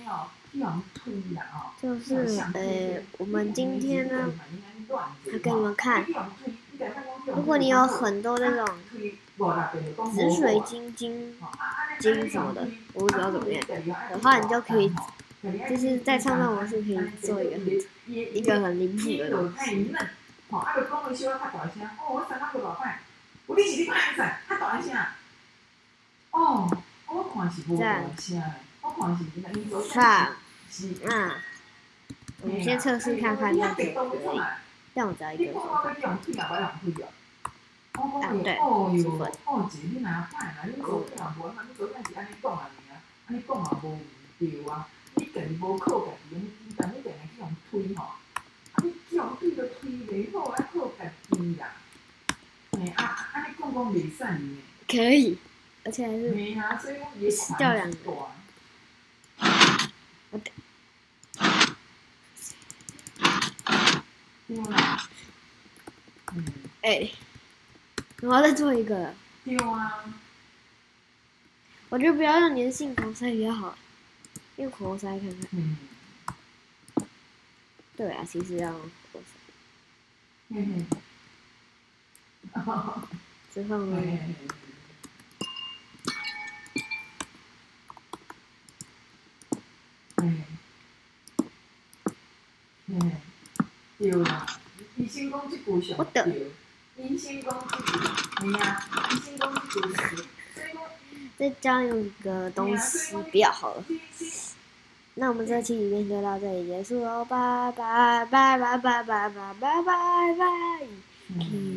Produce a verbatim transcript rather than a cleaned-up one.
就是呃，我们今天呢，要给你们看，如果你有很多那种紫水晶、晶晶什么的，我不知道怎么样的话，你就可以，就是在创造模式可以做一个很一个很离谱的东西。吼，啊，就讲话小啊较大声，哦，我三百几偌摆，有你是你拍啥？较大声。哦，我看是无大声的，我看是因昨天是是啊。我们先测试看看，这样子可以。这样子一个手法。啊，对，十分。哦，姐，你哪摆啦？你昨天也无，你昨天是安尼讲啊尔，安尼讲嘛无对啊。你家己无靠家己，你但你定定去用推吼。你这样对着推袂好，爱靠家己啦。嘿啊，安尼讲讲袂使呢。可以，而且还是吃掉两个。我等。对啊。嗯。哎，我要再做一个。对啊。我觉得不要用粘性口塞比较好，用口塞看看。嗯。对啊，其实要用口塞。嗯哼。之后呢？嗯。嗯。对啦，医生讲这句上对。医生讲这句，嘿啊，医生讲这句是。再加用一个东西比较好了。那我们这期影片就到这里结束喽，拜拜拜拜拜拜拜拜拜拜。